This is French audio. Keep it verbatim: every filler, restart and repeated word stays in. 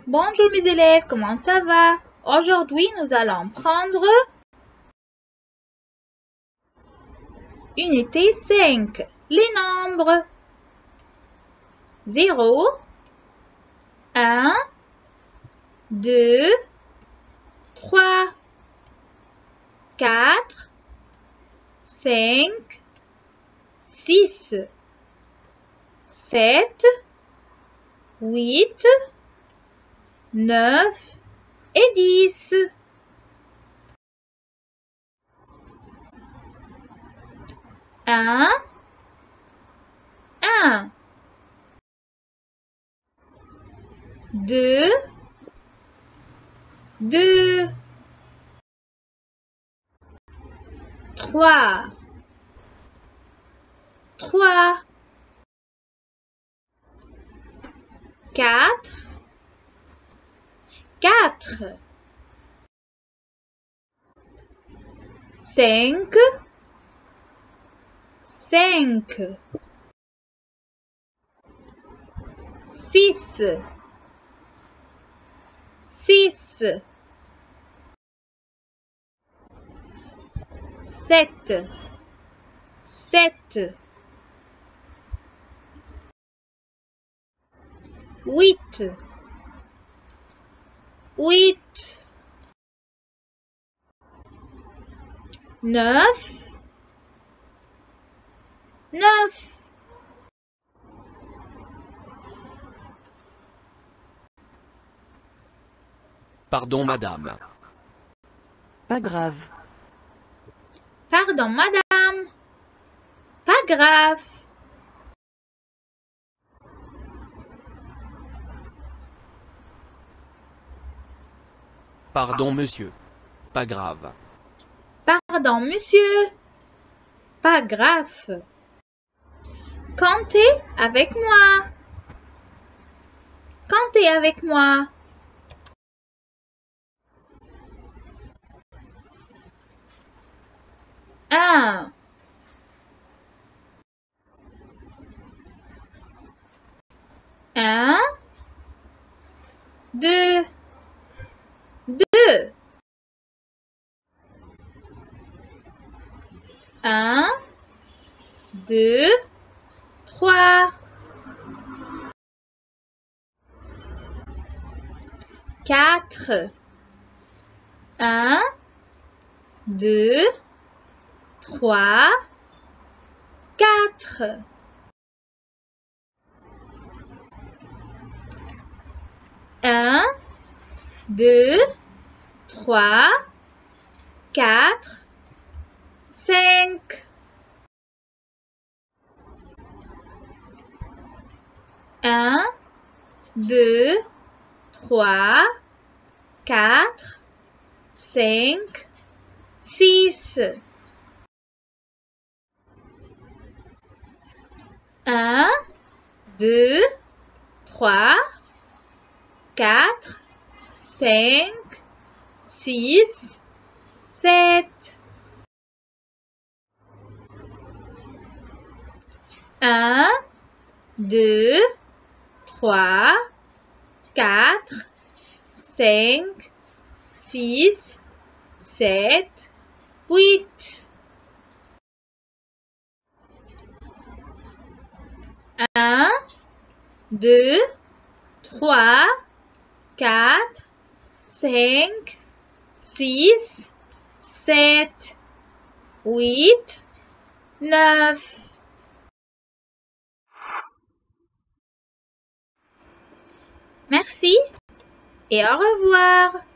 Bonjour mes élèves, comment ça va? Aujourd'hui, nous allons prendre unité cinq, les nombres. zéro, un, deux, trois, quatre, cinq, six, sept, huit, neuf et dix. Un, un, deux, deux, trois, trois, quatre, quatre, cinq, cinq, six, six, sept, sept, huit, huit, neuf, neuf. Pardon, madame. Pas grave. Pardon, madame. Pas grave. Pardon, monsieur. Pas grave. Pardon, monsieur. Pas grave. Comptez avec moi. Comptez avec moi. Un, un, deux, deux, un, deux, trois, quatre, un, deux, trois, quatre, un, deux, trois, quatre, cinq, un, deux, trois, quatre, cinq, six, un, deux, trois, quatre, cinq, six, sept, un, deux, trois, quatre, cinq, six, sept, huit. Un, deux, trois, quatre, cinq, six, sept, huit, neuf. Merci et au revoir.